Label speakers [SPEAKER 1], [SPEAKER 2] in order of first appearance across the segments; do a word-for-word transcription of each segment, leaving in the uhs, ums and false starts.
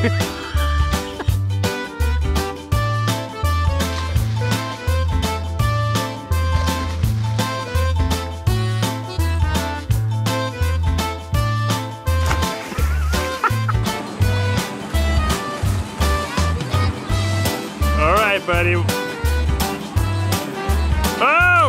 [SPEAKER 1] All right, buddy. Oh!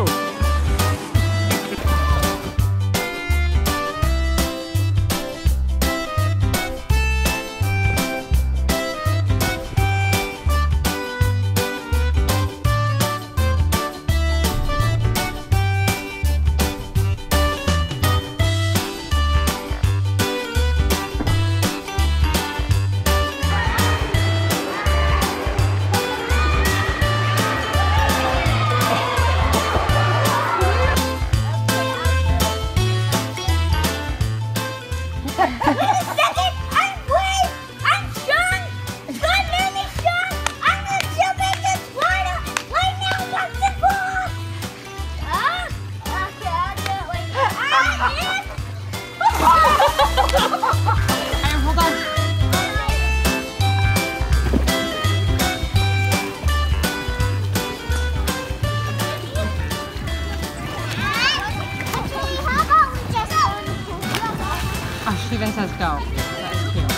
[SPEAKER 2] She even says go. That's cute.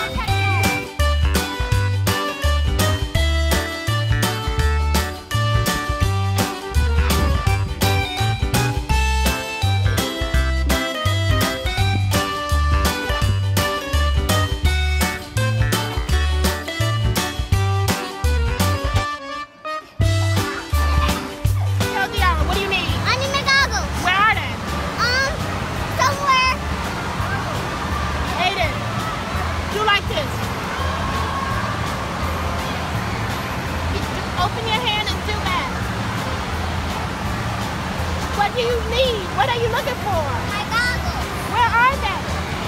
[SPEAKER 3] What do you need? I need my goggles. Where are they? Um, somewhere. Aiden, do like this. Just open your hand and do that. What do you need? What are you looking for? My goggles. Where are they?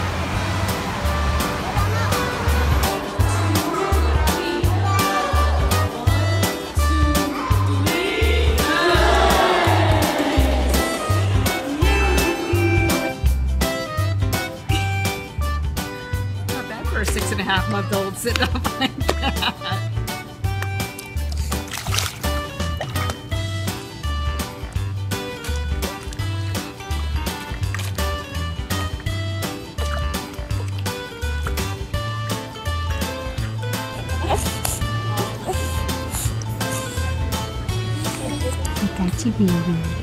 [SPEAKER 2] For a six and a half month old sitting up like that. I got you, baby.